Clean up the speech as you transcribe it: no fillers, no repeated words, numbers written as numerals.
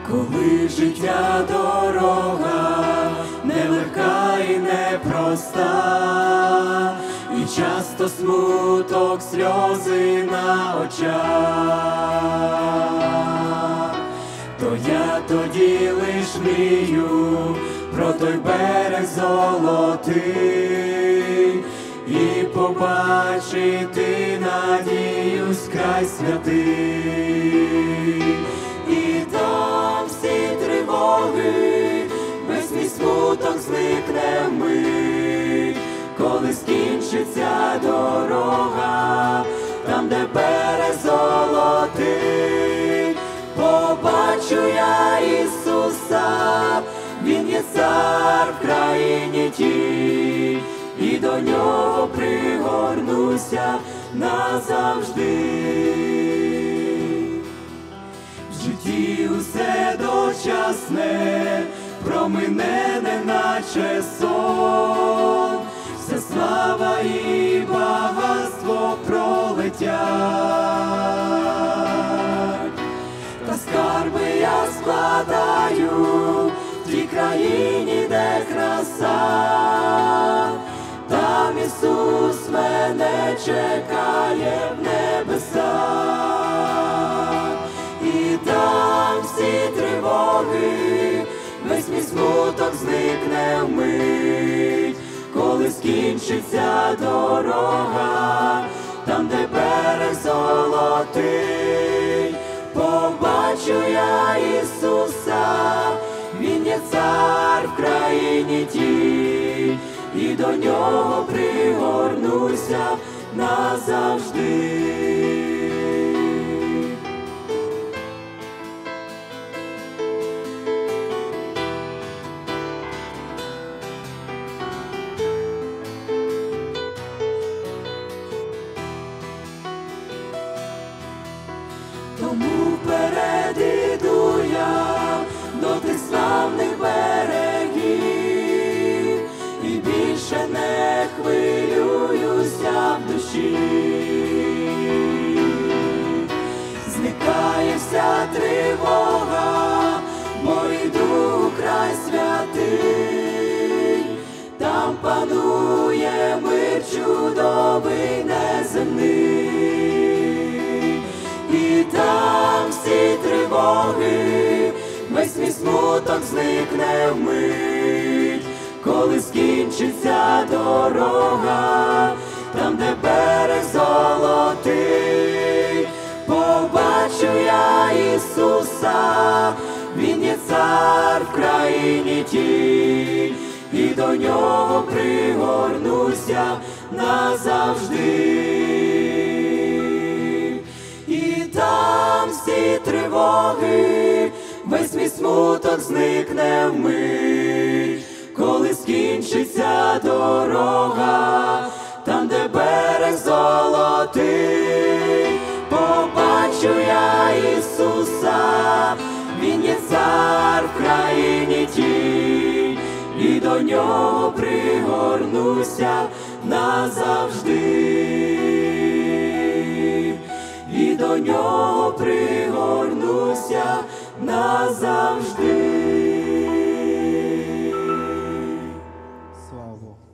Коли життя дорога нелегка і непроста, і часто смуток, сльози на очах, то я тоді лиш мрію про той берег золотий і побачити надію з край святий. І там всі тривоги, весь мій смуток зникне вмить, коли скінчиться дорога, там, де берег золотий, побачу я Ісуса, Він є цар в країні тій, і до нього пригорнуся назавжди. В житті усе дочасне, промине неначе сон, вся слава і багатство пролетять, та скарби я складаю в тій країні, де краса, там Ісус мене чекає в небесах. І там всі тривоги, весь мій смуток зникне вмить, коли скінчиться дорога, там, де берег золотий, побачу я Ісуса, Він є цар в країні тій, і до нього пригорнуся назавжди. Тому вперед іду я до тих славних берегів, і більше не хвилююся в душі. Зникає вся тривога, бо йду у край святий, там панує мир чудовий неземний. І там всі тривоги, весь мій смуток зникне вмить, коли скінчиться дорога, там, де берег золотий, побачу я Ісуса, Він є цар в країні тій, і до нього пригорнуся назавжди. Там всі тривоги, весь мій смуток зникне вмить, коли скінчиться дорога, там, де берег золотий, побачу я Ісуса, Він є цар в країні тій, і до нього пригорнуся назавжди. І до нього пригорнуся назавжди. Слава Богу.